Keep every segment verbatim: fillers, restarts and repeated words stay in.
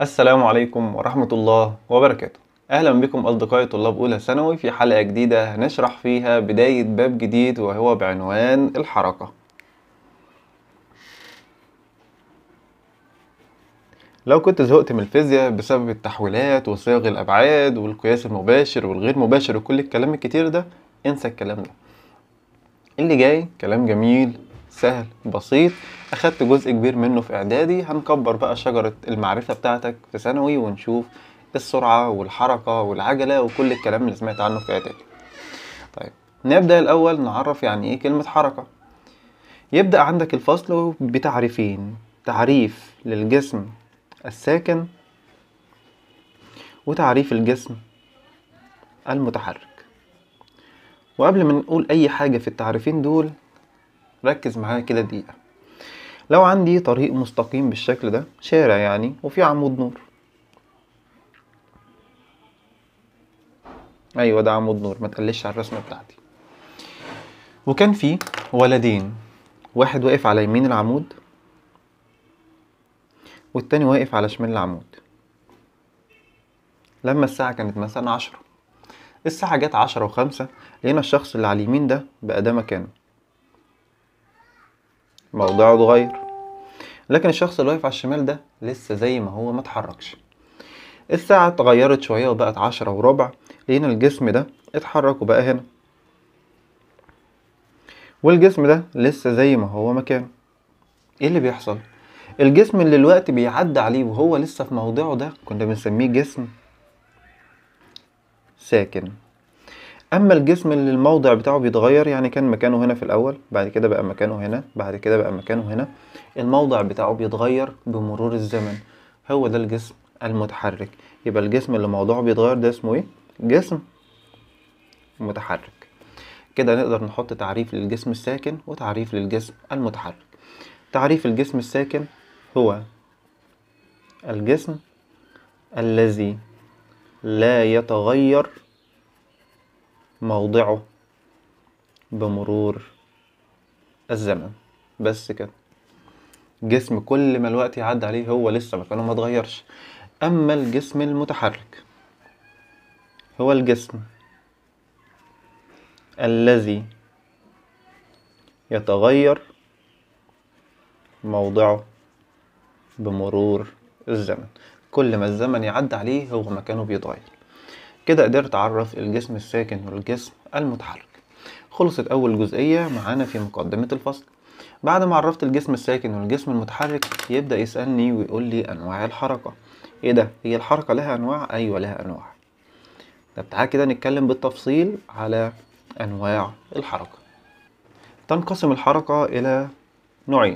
السلام عليكم ورحمة الله وبركاته. أهلا بكم أصدقائي طلاب أولى ثانوي في حلقة جديدة هنشرح فيها بداية باب جديد وهو بعنوان الحركة. لو كنت زهقت من الفيزياء بسبب التحويلات وصيغ الأبعاد والقياس المباشر والغير مباشر وكل الكلام الكتير ده، انسى الكلام ده. اللي جاي كلام جميل سهل بسيط، أخدت جزء كبير منه في إعدادي، هنكبر بقى شجرة المعرفة بتاعتك في ثانوي ونشوف السرعة والحركة والعجلة وكل الكلام اللي سمعت عنه في إعدادي. طيب نبدأ الأول نعرف يعني إيه كلمة حركة. يبدأ عندك الفصل بتعريفين: تعريف للجسم الساكن وتعريف الجسم المتحرك. وقبل ما نقول أي حاجة في التعريفين دول ركز معايا كده دقيقة. لو عندي طريق مستقيم بالشكل ده، شارع يعني، وفي عمود نور، ايوه ده عمود نور، ما تقلش على الرسمه بتاعتي. وكان في ولدين، واحد واقف على يمين العمود والتاني واقف على شمال العمود. لما الساعه كانت مثلا عشرة، الساعه جت عشرة وخمسة، لقينا الشخص اللي على اليمين ده بقى ده مكانه، موضعه اتغير، لكن الشخص اللي واقف على الشمال ده لسه زي ما هو، ما اتحركش. الساعه اتغيرت شويه وبقت عشرة وربع، لقينا الجسم ده اتحرك وبقى هنا، والجسم ده لسه زي ما هو مكانه. ايه اللي بيحصل؟ الجسم اللي الوقت بيعدي عليه وهو لسه في موضعه ده كنا بنسميه جسم ساكن. اما الجسم اللي الموضع بتاعه بيتغير، يعني كان مكانه هنا في الاول، بعد كده بقى مكانه هنا، بعد كده بقى مكانه هنا، الموضع بتاعه بيتغير بمرور الزمن، هو ده الجسم المتحرك. يبقى الجسم اللي موضعه بيتغير ده اسمه ايه؟ جسم متحرك. كده نقدر نحط تعريف للجسم الساكن وتعريف للجسم المتحرك. تعريف الجسم الساكن هو الجسم الذي لا يتغير موضعه بمرور الزمن. بس كده، جسم كل ما الوقت يعدي عليه هو لسه مكانه ما اتغيرش. اما الجسم المتحرك هو الجسم الذي يتغير موضعه بمرور الزمن، كل ما الزمن يعدي عليه هو مكانه بيتغير. كده قدرت اعرف الجسم الساكن والجسم المتحرك. خلصت اول جزئية معانا في مقدمة الفصل. بعد ما عرفت الجسم الساكن والجسم المتحرك، يبدأ يسألني ويقول لي انواع الحركة. ايه ده؟ هي الحركة لها انواع؟ ايوه لها انواع. طب تعالى كده نتكلم بالتفصيل على انواع الحركة. تنقسم الحركة الى نوعين.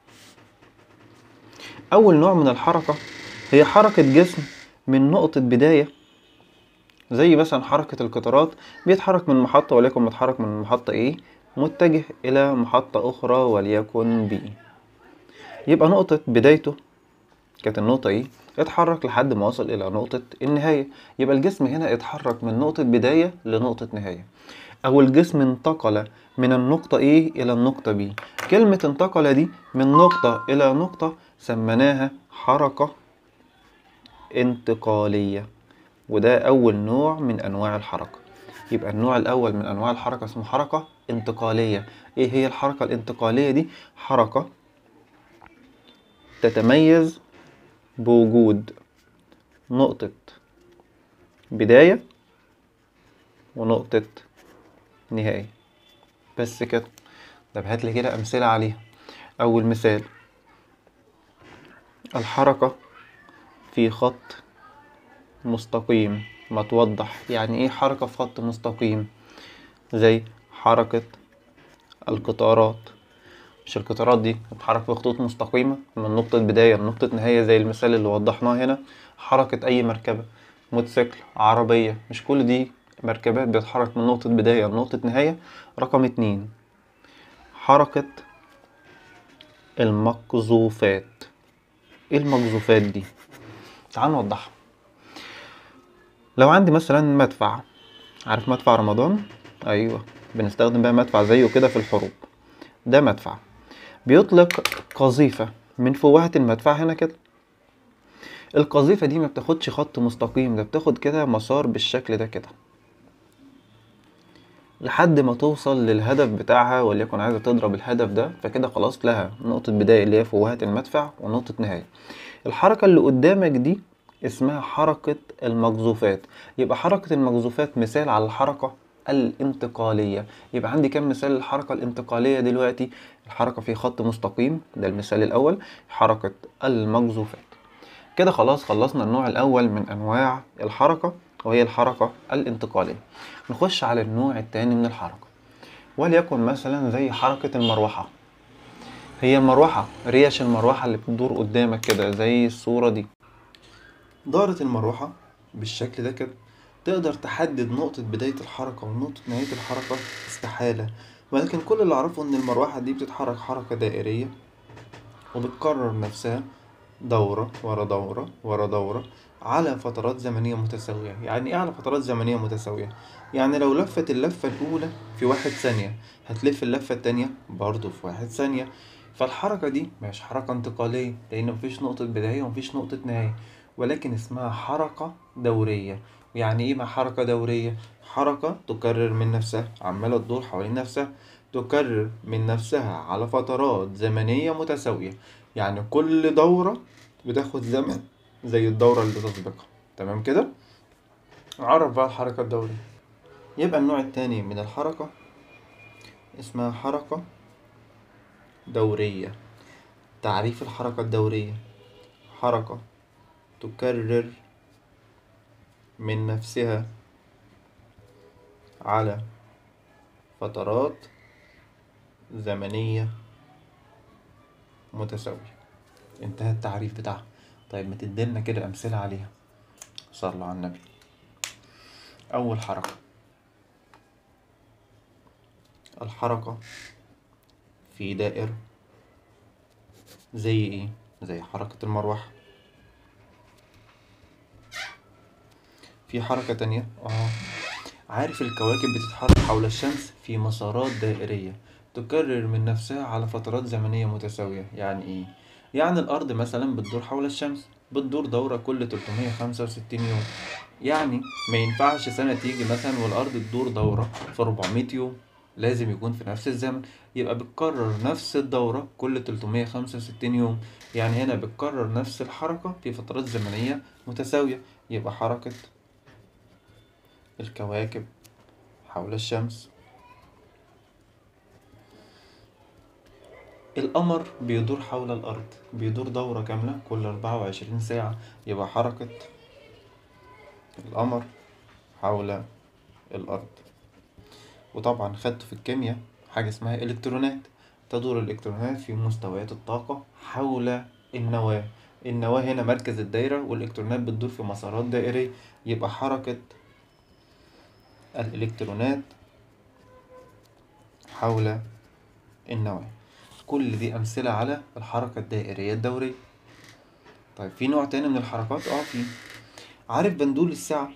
اول نوع من الحركة هي حركة جسم من نقطة بداية، زي مثلا حركة القطارات، بيتحرك من محطة وليكن متحرك من محطة A متجه إلى محطة أخرى وليكن B. يبقى نقطة بدايته كانت النقطة A، اتحرك لحد ما وصل إلى نقطة النهاية. يبقى الجسم هنا اتحرك من نقطة بداية لنقطة نهاية، أو الجسم انتقل من النقطة A إلى النقطة B. كلمة انتقل دي من نقطة إلى نقطة سميناها حركة انتقالية، وده أول نوع من أنواع الحركة. يبقى النوع الأول من أنواع الحركة اسمه حركة انتقالية. إيه هي الحركة الانتقالية دي؟ حركة تتميز بوجود نقطة بداية ونقطة نهاية. بس كده. طب هاتلي كده أمثلة عليها. أول مثال: الحركة في خط مستقيم. ما توضح يعني إيه حركة في خط مستقيم؟ زي حركة القطارات. مش القطارات دي بتتحرك في خطوط مستقيمة من نقطة بداية لنقطة نهاية زي المثال اللي وضحناه هنا؟ حركة أي مركبة، موتوسيكل، عربية، مش كل دي مركبات بتتحرك من نقطة بداية لنقطة نهاية؟ رقم اتنين: حركة المقذوفات. ايه المقذوفات دي؟ تعال نوضحها. لو عندي مثلا مدفع، عارف مدفع رمضان؟ ايوه، بنستخدم بقى مدفع زيه كده في الحروب. ده مدفع بيطلق قذيفة من فوهة المدفع هنا كده. القذيفة دي ما بتاخدش خط مستقيم، ده بتاخد كده مسار بالشكل ده كده لحد ما توصل للهدف بتاعها، وليكن عايزة تضرب الهدف ده، فكده خلاص لها نقطة بداية اللي هي فوهة المدفع ونقطة نهاية. الحركة اللي قدامك دي اسمها حركة المقذوفات. يبقى حركة المقذوفات مثال على الحركة الانتقالية. يبقى عندي كم مثال للحركة الانتقالية دلوقتي؟ الحركة في خط مستقيم، ده المثال الأول. حركة المقذوفات. كده خلاص خلصنا النوع الأول من أنواع الحركة، وهي الحركة الانتقالية. نخش على النوع التاني من الحركة، وليكن مثلا زي حركة المروحة. هي المروحة، ريش المروحة اللي بتدور قدامك كده زي الصورة دي. دارت المروحة بالشكل ده كده، تقدر تحدد نقطة بداية الحركة ونقطة نهاية الحركة؟ استحالة. ولكن كل اللي أعرفه إن المروحة دي بتتحرك حركة دائرية، وبتكرر نفسها دورة ورا دورة ورا دورة على فترات زمنية متساوية. يعني ايه على فترات زمنية متساوية؟ يعني لو لفت اللفة الأولى في واحد ثانية، هتلف اللفة التانية برضو في واحد ثانية. فالحركة دي مش حركة انتقالية، لأن مفيش نقطة بداية ومفيش نقطة نهاية، ولكن اسمها حركة دورية. يعني ايه مع حركة دورية؟ حركة تكرر من نفسها، عمالة تدور حوالين نفسها، تكرر من نفسها على فترات زمنية متساوية. يعني كل دورة بتاخد زمن زي الدورة اللي تسبقها. تمام كده؟ عرف بقى الحركة الدورية. يبقى النوع التاني من الحركة اسمها حركة دورية. تعريف الحركة الدورية: حركة تكرر من نفسها على فترات زمنية متساوية. انتهى التعريف بتاعها. طيب ما تدينا كده أمثلة عليها. صلوا على النبي. أول حركة، الحركة في دائرة. زي ايه؟ زي حركة المروحة. في حركة تانية، اه عارف الكواكب بتتحرك حول الشمس في مسارات دائرية تكرر من نفسها على فترات زمنية متساوية. يعني ايه؟ يعني الأرض مثلا بتدور حول الشمس، بتدور دورة كل تلتمية وخمسة وستين يوم. يعني ما ينفعش سنة تيجي مثلا والأرض تدور دورة في أربعمية يوم، لازم يكون في نفس الزمن. يبقى بتكرر نفس الدورة كل تلتمية وخمسة وستين يوم. يعني هنا بتكرر نفس الحركة في فترات زمنية متساوية. يبقى حركة الكواكب حول الشمس. القمر بيدور حول الأرض، بيدور دورة كاملة كل أربعة وعشرين ساعة. يبقى حركة القمر حول الأرض. وطبعا خدت في الكيمياء حاجة اسمها إلكترونات. تدور الإلكترونات في مستويات الطاقة حول النواة. النواة هنا مركز الدايرة، والإلكترونات بتدور في مسارات دائرية. يبقى حركة الإلكترونات حول النواة. كل دي أمثلة على الحركة الدائرية الدورية. طيب في نوع تاني من الحركات، اه في. عارف بندول الساعة؟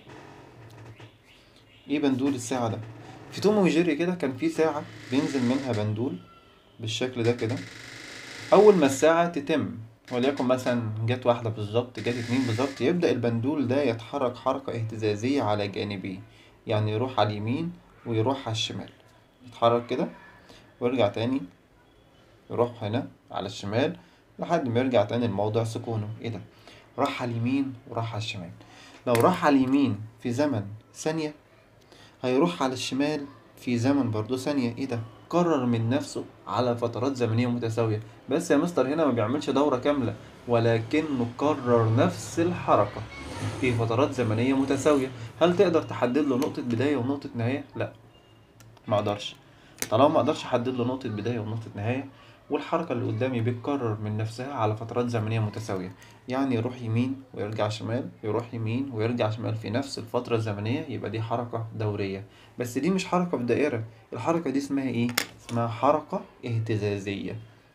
ايه بندول الساعة ده؟ في توم وجيري كده كان في ساعة بينزل منها بندول بالشكل ده كده. أول ما الساعة تتم، وليكن مثلا جت واحدة بالظبط، جت اتنين بالظبط، يبدأ البندول ده يتحرك حركة اهتزازية على جانبيه. يعني يروح على اليمين ويروح على الشمال، يتحرك كده ويرجع تاني، يروح هنا على الشمال لحد ما يرجع تاني لموضع سكونه. ايه ده؟ راح على اليمين وراح على الشمال. لو راح على اليمين في زمن ثانية، هيروح على الشمال في زمن برضو ثانية. ايه ده؟ كرر من نفسه على فترات زمنية متساوية. بس يا مستر هنا ما بيعملش دورة كاملة، ولكنه كرر نفس الحركة في فترات زمنية متساوية. هل تقدر تحدد له نقطة بداية ونقطة نهاية؟ لا، ما اقدرش. طالما ما اقدرش احدد له نقطة بداية ونقطة نهاية، والحركة اللي قدامي بتكرر من نفسها على فترات زمنية متساوية، يعني يروح يمين ويرجع شمال، يروح يمين ويرجع شمال في نفس الفترة الزمنية، يبقى دي حركة دورية. بس دي مش حركة في دائرة. الحركة دي اسمها ايه؟ اسمها حركة اهتزازية.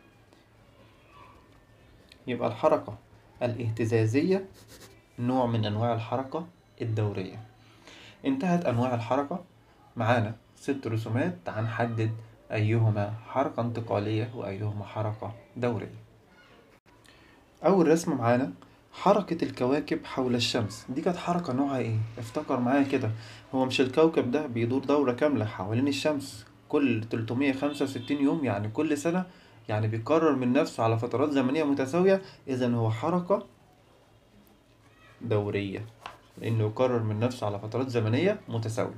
يبقى الحركة الاهتزازية نوع من انواع الحركة الدورية. انتهت انواع الحركة. معانا ست رسومات، هنحدد أيهما حركة انتقالية وأيهما حركة دورية. أول رسمة معانا حركة الكواكب حول الشمس دي كانت حركة نوعها ايه؟ افتكر معايا كده. هو مش الكوكب ده بيدور دورة كاملة حوالين الشمس كل تلتمية وخمسة وستين يوم، يعني كل سنة، يعني بيكرر من نفسه على فترات زمنية متساوية. إذا هو حركة دورية، لأنه يكرر من نفسه على فترات زمنية متساوية.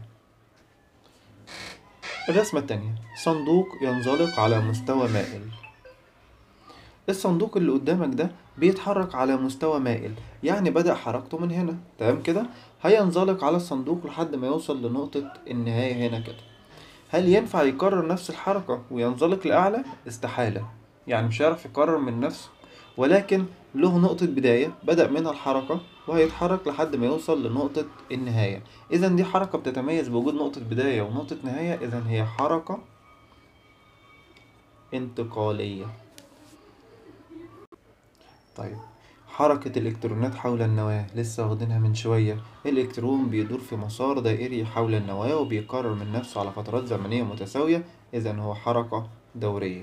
الرسمة التانية، صندوق ينزلق على مستوى مائل. الصندوق اللي قدامك ده بيتحرك على مستوى مائل، يعني بدأ حركته من هنا، تمام كده. هينزلق على الصندوق لحد ما يوصل لنقطة النهاية هنا كده. هل ينفع يكرر نفس الحركة وينزلق لأعلى؟ استحالة، يعني مش هيعرف يكرر من نفسه، ولكن له نقطة بداية بدأ منها الحركة وهيتحرك لحد ما يوصل لنقطة النهاية. إذا دي حركة بتتميز بوجود نقطة بداية ونقطة نهاية، إذا هي حركة انتقالية. طيب، حركة الإلكترونات حول النواة لسه واخدينها من شوية. الإلكترون بيدور في مسار دائري حول النواة وبيكرر من نفسه على فترات زمنية متساوية، إذا هو حركة دورية.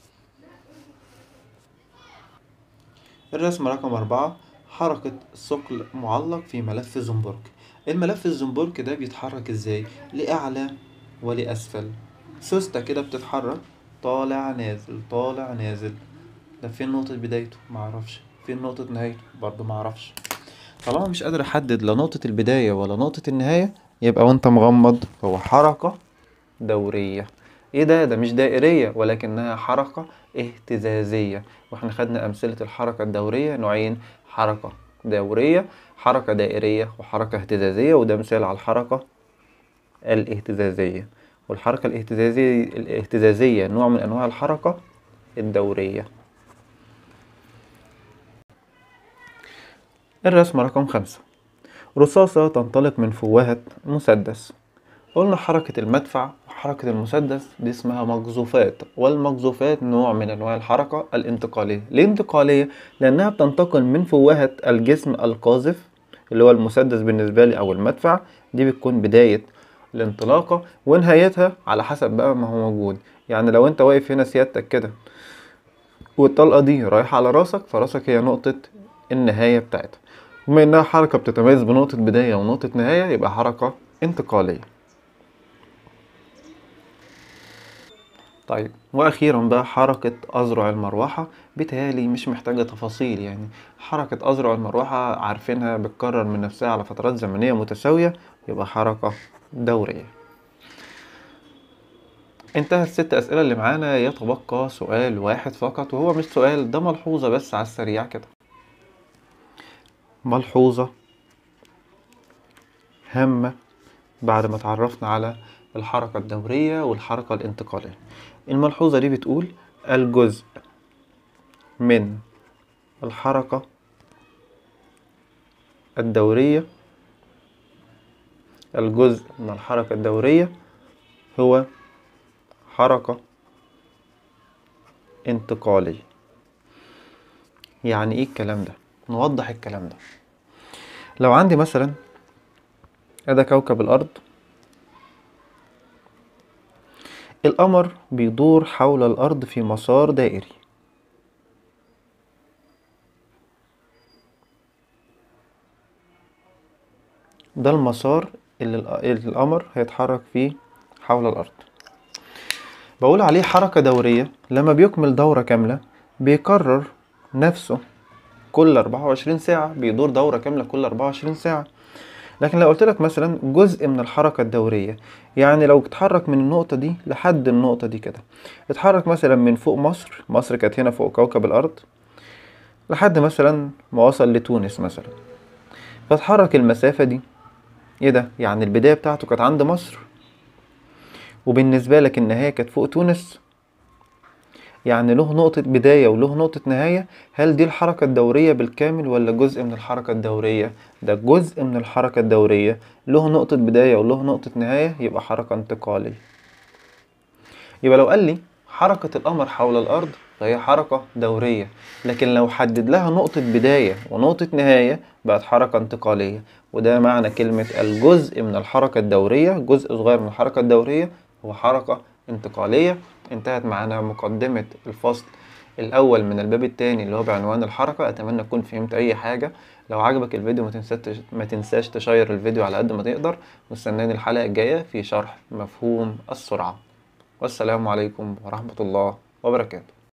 الرسمة رقم أربعة، حركة ثقل معلق في ملف زنبرك. الملف الزنبرك ده بيتحرك إزاي؟ لأعلى ولأسفل، سوستة كده بتتحرك طالع نازل طالع نازل. ده فين نقطة بدايته؟ معرفش. فين نقطة نهايته؟ برضو معرفش. طالما مش قادر احدد لا نقطة البداية ولا نقطة النهاية، يبقى وانت مغمض هو حركة دورية. ايه ده؟ ده مش دائرية ولكنها حركة اهتزازية. واحنا خدنا امثلة الحركة الدورية نوعين، حركة دورية، حركة دائرية، وحركة اهتزازية، وده مثال على الحركة الاهتزازية. والحركة الاهتزازية الاهتزازية نوع من انواع الحركة الدورية. الرسمة رقم خمسة، رصاصة تنطلق من فوهة مسدس. قلنا حركة المدفع وحركة المسدس دي اسمها مقذوفات، والمقذوفات نوع من أنواع الحركة الانتقالية. ليه انتقالية؟ لأنها بتنتقل من فوهة الجسم القاذف اللي هو المسدس بالنسبة لي أو المدفع، دي بتكون بداية الانطلاقة ونهايتها على حسب بقى ما هو موجود. يعني لو انت واقف هنا سيادتك كده والطلقة دي رايحة على راسك، فراسك هي نقطة النهاية بتاعتها. بما انها حركة بتتميز بنقطة بداية ونقطة نهاية، يبقى حركة انتقالية. طيب، واخيرا بقى حركة اذرع المروحة. بيتهيألي مش محتاجة تفاصيل، يعني حركة اذرع المروحة عارفينها بتكرر من نفسها على فترات زمنية متساوية، يبقى حركة دورية. انتهت الست اسئلة اللي معانا، يتبقى سؤال واحد فقط، وهو مش سؤال، ده ملحوظة بس على السريع كده. ملحوظة هامة بعد ما تعرفنا على الحركة الدورية والحركة الانتقالية. الملحوظة دي بتقول الجزء من الحركة الدورية الجزء من الحركة الدورية هو حركة انتقالية. يعني ايه الكلام ده؟ نوضح الكلام ده. لو عندي مثلا ادي كوكب الارض، القمر بيدور حول الارض في مسار دائري. ده المسار اللي القمر هيتحرك فيه حول الارض، بقول عليه حركة دورية. لما بيكمل دورة كاملة بيكرر نفسه كل أربعة وعشرين ساعة، بيدور دورة كاملة كل أربعة وعشرين ساعة. لكن لو قلت لك مثلا جزء من الحركة الدورية، يعني لو اتحرك من النقطة دي لحد النقطة دي كده، اتحرك مثلا من فوق مصر، مصر كانت هنا فوق كوكب الأرض، لحد مثلا ما وصل لتونس مثلا، فاتحرك المسافة دي. ايه ده؟ يعني البداية بتاعته كانت عند مصر، وبالنسبة لك النهاية كانت فوق تونس، يعني له نقطة بداية وله نقطة نهاية. هل دي الحركة الدورية بالكامل ولا جزء من الحركة الدورية؟ ده جزء من الحركة الدورية، له نقطة بداية وله نقطة نهاية، يبقى حركة انتقالية. يبقى لو قال لي حركة القمر حول الأرض فهي حركة دورية، لكن لو حدد لها نقطة بداية ونقطة نهاية بقت حركة انتقالية. وده معنى كلمة الجزء من الحركة الدورية، جزء صغير من الحركة الدورية هو حركة انتقالية. انتهت معنا مقدمة الفصل الاول من الباب التاني اللي هو بعنوان الحركة. اتمنى تكون فهمت اي حاجة. لو عجبك الفيديو ما تنساش ما تنساش تشير الفيديو على قد ما تقدر، واستناني الحلقة الجاية في شرح مفهوم السرعة. والسلام عليكم ورحمة الله وبركاته.